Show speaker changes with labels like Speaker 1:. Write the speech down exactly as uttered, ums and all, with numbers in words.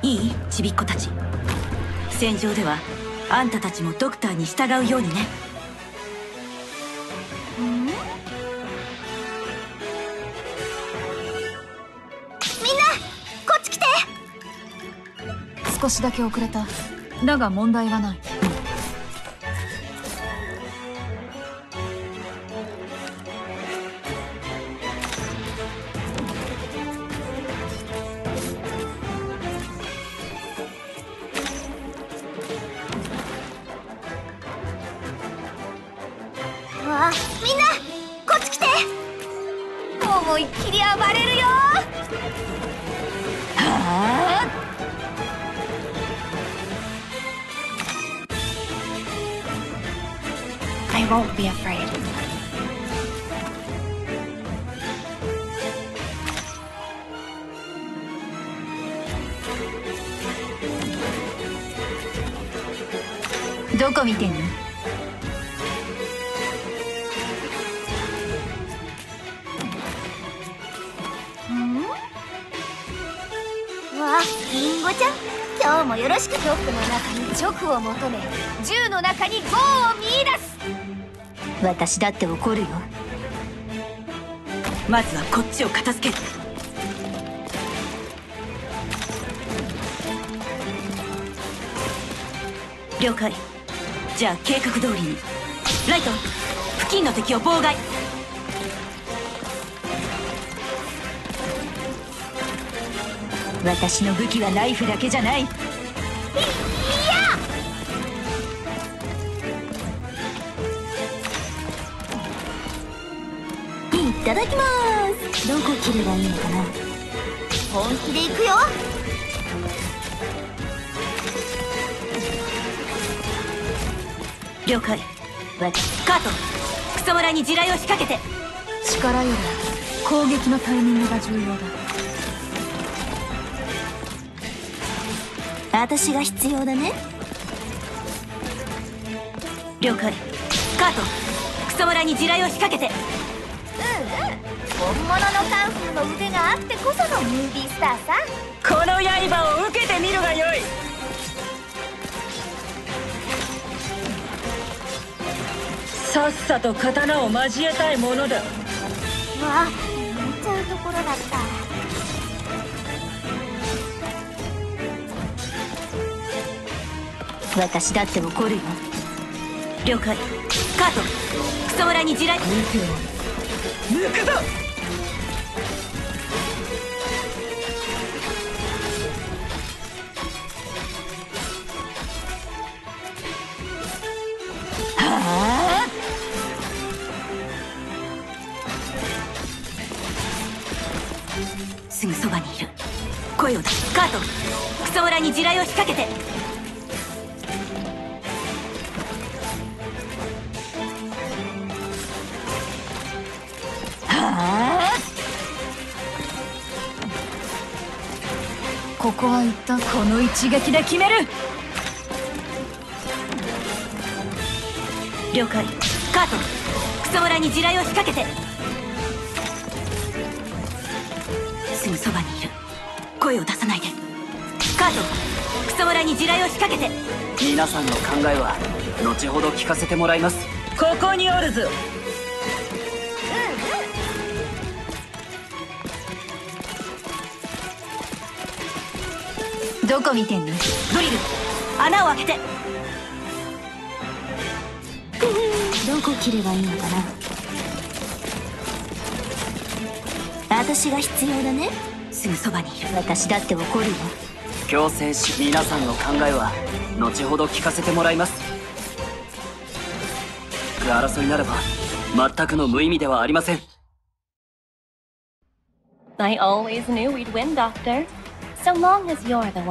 Speaker 1: いいちびっ子たち、戦場ではあんたたちもドクターに従うようにね。
Speaker 2: ん？みんなこっち来て。
Speaker 3: 少しだけ遅れた。だが問題はない。
Speaker 2: わあ、みんなこっち来て。思いっきり暴れるよ。
Speaker 3: はあ。
Speaker 2: I won't be afraid.
Speaker 3: どこ見てんの？
Speaker 2: わあ、リンゴちゃん、今日もよろしく。チョクの中にチョクを求め、銃の中にゴーを見出す。
Speaker 3: 私だって怒るよ。
Speaker 1: まずはこっちを片付ける。了解。じゃあ計画通りに。ライト、付近の敵を妨害。
Speaker 3: 私の武器はナイフだけじゃない。いや！いただきます。どこ切ればいいのかな。
Speaker 2: 本気で行くよ。
Speaker 1: 了解。カート、クソ村に地雷を仕掛けて。
Speaker 3: 力より攻撃のタイミングが重要だ。
Speaker 2: 私が必要だね。
Speaker 1: 了解。カート、クソ村に地雷を仕掛けて。
Speaker 2: うんうん、本物のカンフーの腕があってこそのムービースターさ。
Speaker 1: この刃を受けてみるがよい。さっさと刀を交えたいものだ。
Speaker 2: わあ、見ちゃうところだった。
Speaker 3: 私だって怒るよ。
Speaker 1: 了解。カート、クソ村に地雷。抜くぞ。
Speaker 3: はあ。
Speaker 1: すぐそばにいる。声を出す。カート、クソ村に地雷を仕掛けて。
Speaker 3: ここは一旦この一撃で決める。
Speaker 1: 了解。カート、クソ村に地雷を仕掛けて。すぐそばにいる。声を出さないで。カート、クソ村に地雷を仕掛けて。
Speaker 4: 皆さんの考えは後ほど聞かせてもらいます。
Speaker 1: ここにおるぞ。
Speaker 3: どこ見てんの？
Speaker 1: ドリル、穴を開けて。
Speaker 3: どこ切ればいいのかな。私が必要だね。
Speaker 1: すぐそばにいる。
Speaker 3: 私だって怒るよ。
Speaker 4: 強制し、皆さんの考えは後ほど聞かせてもらいます。争いならば全くの無意味ではありません。
Speaker 5: I always knew we'd win, Doctor. So long as you're the one.